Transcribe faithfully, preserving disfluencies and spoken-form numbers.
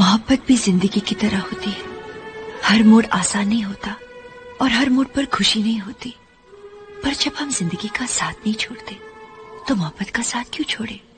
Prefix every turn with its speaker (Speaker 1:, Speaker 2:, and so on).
Speaker 1: मोहब्बत भी जिंदगी की तरह होती है। हर मोड़ आसान नहीं होता और हर मोड़ पर खुशी नहीं होती, पर जब हम जिंदगी का साथ नहीं छोड़ते तो मोहब्बत का साथ क्यों छोड़े।